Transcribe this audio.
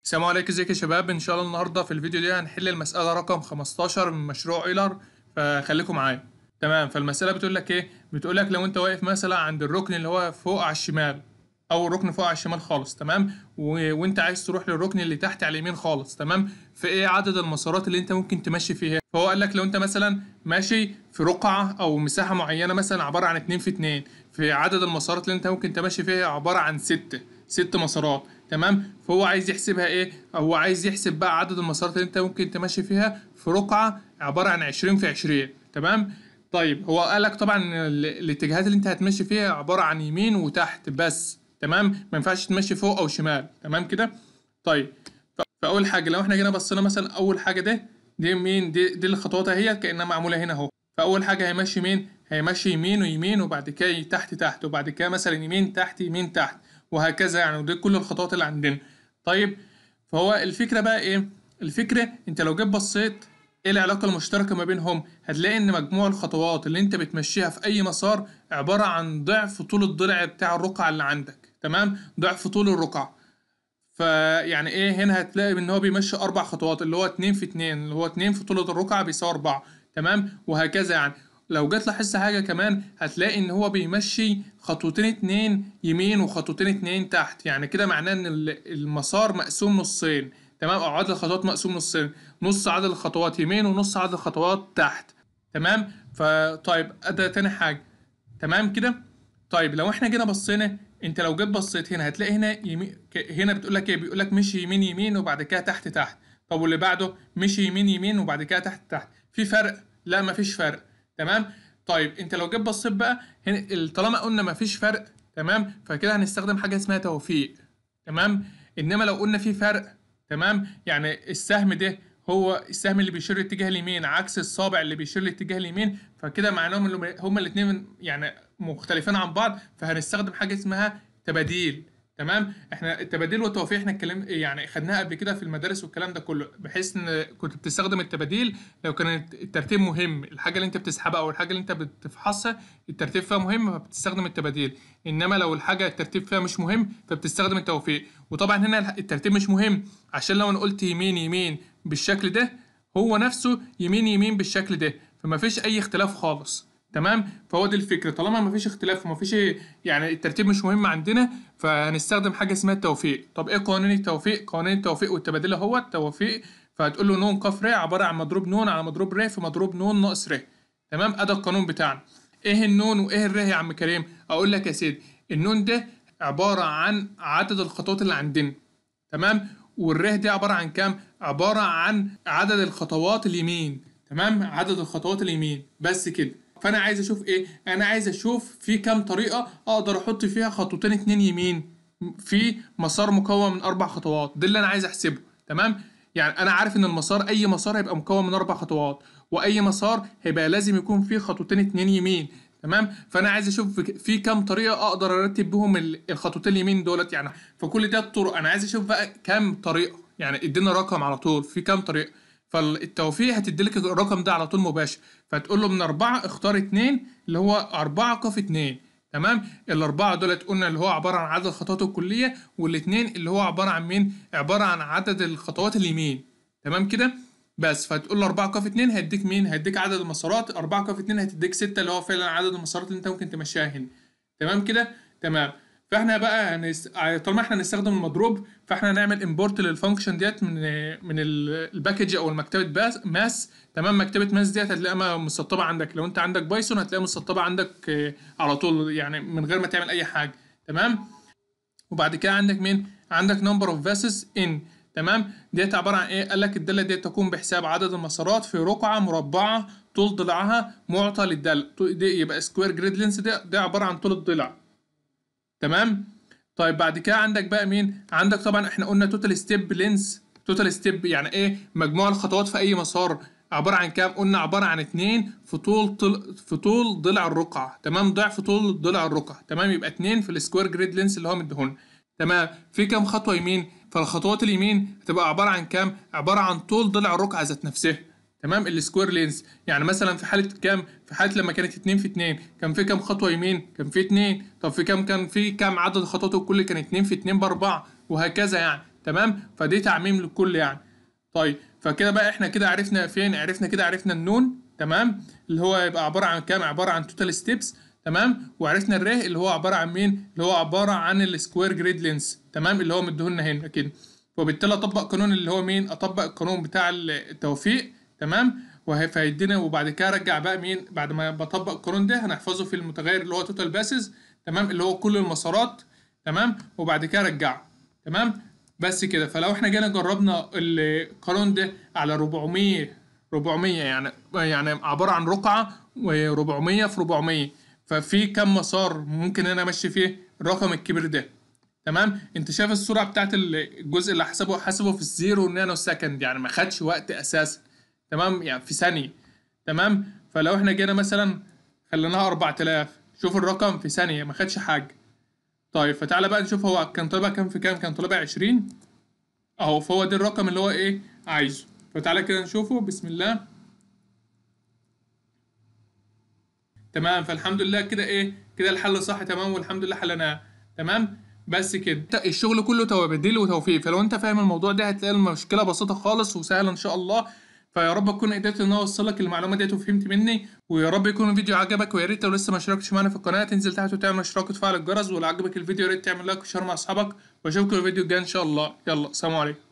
السلام عليكم، ازيك يا شباب؟ ان شاء الله النهارده في الفيديو دي هنحل المساله رقم 15 من مشروع ايلر، فخليكم معايا. تمام. فالمساله بتقول لك ايه؟ بتقول لك لو انت واقف مثلا عند الركن اللي هو فوق على الشمال، او الركن فوق على الشمال خالص، تمام، وانت عايز تروح للركن اللي تحت على اليمين خالص، تمام، في ايه عدد المسارات اللي انت ممكن تمشي فيها؟ فهو قال لك لو انت مثلا ماشي في رقعه او مساحه معينه مثلا عباره عن 2 في 2، في عدد المسارات اللي انت ممكن تمشي فيها عباره عن 6 مسارات، تمام. فهو عايز يحسبها ايه؟ هو عايز يحسب بقى عدد المسارات اللي انت ممكن تمشي فيها في رقعه عباره عن 20 في 20، تمام. طيب هو قال لك طبعا الاتجاهات اللي انت هتمشي فيها عباره عن يمين وتحت بس، تمام، ما ينفعش تمشي فوق او شمال، تمام كده. طيب فاول حاجه لو احنا جينا بصينا مثلا اول حاجه دي مين؟ دي الخطوات اهي كانها معموله هنا اهو. فاول حاجه هيمشي مين؟ هيمشي يمين ويمين، وبعد كده تحت تحت، وبعد كده مثلا يمين تحت يمين تحت، وهكذا يعني. ودي كل الخطوات اللي عندنا. طيب فهو الفكره بقى ايه؟ الفكره انت لو جيت بصيت ايه العلاقه المشتركه ما بينهم، هتلاقي ان مجموع الخطوات اللي انت بتمشيها في اي مسار عباره عن ضعف طول الضلع بتاع الرقعه اللي عندك، تمام، ضعف طول الرقعه. فيعني ايه؟ هنا هتلاقي ان هو بيمشي 4 خطوات، اللي هو 2 في 2، اللي هو 2 في طول الرقعه بيساوي 4، تمام، وهكذا يعني. لو جيت لاحظت حاجه كمان هتلاقي ان هو بيمشي خطوتين 2 يمين وخطوتين 2 تحت، يعني كده معناه ان المسار مقسوم نصين، تمام، او عدد الخطوات مقسوم نصين، نص عدد الخطوات يمين ونص عدد الخطوات تحت، تمام. فطيب ده تاني حاجه، تمام كده. طيب لو احنا جينا بصينا، انت لو جيت بصيت هنا هتلاقي هنا يمين، هنا بتقول لك ايه؟ بيقول لك مشي يمين يمين وبعد كده تحت تحت. طب واللي بعده مشي يمين يمين وبعد كده تحت تحت، في فرق؟ لا مفيش فرق، تمام. طيب انت لو جيت بصيت بقى هنا، طالما قلنا مفيش فرق، تمام، فكده هنستخدم حاجه اسمها توفيق، تمام. انما لو قلنا في فرق، تمام، يعني السهم ده هو السهم اللي بيشير لاتجاه اليمين عكس الصابع اللي بيشير لاتجاه اليمين، فكده معناهم ان هما الاثنين يعني مختلفين عن بعض، فهنستخدم حاجه اسمها تباديل، تمام. احنا التباديل والتوفيق احنا اتكلمنا يعني خدناها قبل كده في المدارس والكلام ده كله، بحيث ان كنت بتستخدم التباديل لو كان الترتيب مهم، الحاجه اللي انت بتسحبها او الحاجه اللي انت بتفحصها الترتيب فيها مهم فبتستخدم التباديل. انما لو الحاجه الترتيب فيها مش مهم فبتستخدم التوفيق. وطبعا هنا الترتيب مش مهم، عشان لو انا قلت يمين يمين بالشكل ده هو نفسه يمين يمين بالشكل ده، فما فيش اي اختلاف خالص، تمام. فهو دي الفكره، طالما ما فيش اختلاف وما فيش يعني الترتيب مش مهم عندنا، فهنستخدم حاجه اسمها التوفيق. طب ايه قوانين التوفيق؟ قوانين التوفيق والتبادل هو التوفيق، فهتقول له نون ق ر عباره عن مضروب نون على مضروب ر في مضروب نون ناقص ر، تمام. ادي القانون بتاعنا. ايه النون وايه الر يا عم كريم؟ اقول لك يا سيدي، النون ده عباره عن عدد الخطوات اللي عندنا، تمام، والره دي عباره عن كام؟ عباره عن عدد الخطوات اليمين، تمام، عدد الخطوات اليمين بس كده. فانا عايز اشوف ايه؟ انا عايز اشوف في كام طريقه اقدر احط فيها خطوتين 2 يمين في مسار مكون من 4 خطوات، ده اللي انا عايز احسبه، تمام. يعني انا عارف ان المسار، اي مسار هيبقى مكون من 4 خطوات، واي مسار هيبقى لازم يكون فيه خطوتين 2 يمين، تمام. فانا عايز اشوف في كام طريقه اقدر ارتب بهم الخطوتين اليمين دولت يعني. فكل ده الطرق، انا عايز اشوف بقى كام طريقه، يعني ادينا رقم على طول في كام طريقه. فالتوفيق هتديلك الرقم ده على طول مباشر، فتقول له من 4 اختار 2 اللي هو 4 ق 2، تمام. الأربعة دولت قلنا اللي هو عبارة عن عدد الخطوات الكلية، والاتنين اللي هو عبارة عن مين؟ عبارة عن عدد الخطوات اليمين، تمام كده. بس فتقول له 4 ق 2 هيديك مين؟ هيديك عدد المسارات، 4 ق 2 هتديك 6 اللي هو فعلا عدد المسارات اللي انت ممكن تمشيها هنا، تمام كده، تمام. فاحنا بقى طالما احنا هنستخدم المضروب، فاحنا هنعمل امبورت للفانكشن ديت من الباكج او مكتبه ماس، تمام. مكتبه ماس ديت هتلاقيها مسطبه عندك، لو انت عندك بايثون هتلاقيها مسطبه عندك على طول، يعني من غير ما تعمل اي حاجه، تمام. وبعد كده عندك مين؟ عندك نمبر اوف فاسز ان، تمام. ديت عباره عن ايه؟ قال لك الداله ديت تقوم بحساب عدد المسارات في رقعه مربعه طول ضلعها معطى للداله دي، يبقى سكوير جريد لينس ده عباره عن طول الضلع، تمام. طيب بعد كده عندك بقى مين؟ عندك طبعا احنا قلنا توتال ستيب لينس، توتال ستيب يعني ايه؟ مجموع الخطوات في اي مسار عباره عن كام؟ قلنا عباره عن 2 في طول ضلع الرقعه، تمام، ضعف طول ضلع الرقعه، تمام. يبقى 2 في السكوير جريد لينس اللي هو مديهولنا، تمام. في كام خطوه يمين؟ فالخطوات اليمين هتبقى عباره عن كام؟ عباره عن طول ضلع الرقعه ذات نفسها، تمام. السكوير لينس يعني مثلا في حاله كام؟ في حاله لما كانت 2 في 2 كان في كام خطوه يمين؟ كان في 2. طب في كام؟ كان في كام عدد الخطوات الكل؟ كان 2 في 2 ب4، وهكذا يعني، تمام، فدي تعميم للكل يعني. طيب فكده بقى احنا كده عرفنا فين، عرفنا النون، تمام، اللي هو يبقى عباره عن كام، عباره عن توتال ستيبس، تمام، وعرفنا الره اللي هو عباره عن مين، اللي هو عباره عن السكوير جريد لينس، تمام، اللي هو مديهولنا هنا كده. وبالتالي اطبق قانون اللي هو مين، اطبق القانون بتاع التوفيق، تمام، فهيدينا. وبعد كده ارجع بقى مين، بعد ما بطبق القانون ده هنحفظه في المتغير اللي هو توتال باسز، تمام، اللي هو كل المسارات، تمام، وبعد كده ارجعه، تمام. بس كده. فلو احنا جينا جربنا القانون ده على 400 يعني عبارة عن رقعة و400 في 400، ففي كم مسار ممكن انا امشي فيه الرقم الكبير ده، تمام. انت شايف السرعة بتاعت الجزء اللي حسبه في الزيرو نانو سكند، يعني ما خدش وقت اساسا، تمام، يعني في ثانية، تمام. فلو احنا جينا مثلا خليناها 4000، شوف الرقم في ثانية ما خدش حاجة. طيب فتعالى بقى نشوف هو كان طالبها كام في كام، كان طالبها 20 اهو، فهو ده الرقم اللي هو ايه عايزه. فتعالى كده نشوفه، بسم الله. تمام، فالحمد لله كده ايه، كده الحل صح، تمام، والحمد لله حلناه، تمام. بس كده الشغل كله تبديل وتوفيق. فلو انت فاهم الموضوع ده هتلاقي المشكله بسيطه خالص وسهله ان شاء الله. فيا رب اكون قدرت ان انا اوصل لك المعلومه ديت وفهمت مني، ويا رب يكون الفيديو عجبك. ويا ريت لو لسه ما اشتركتش معانا في القناه تنزل تحت وتعمل اشتراك وتفعل الجرس، ولو عجبك الفيديو يا ريت تعمل لايك وشير مع اصحابك. واشوفكم في الفيديو الجاي ان شاء الله. يلا سلام عليكم.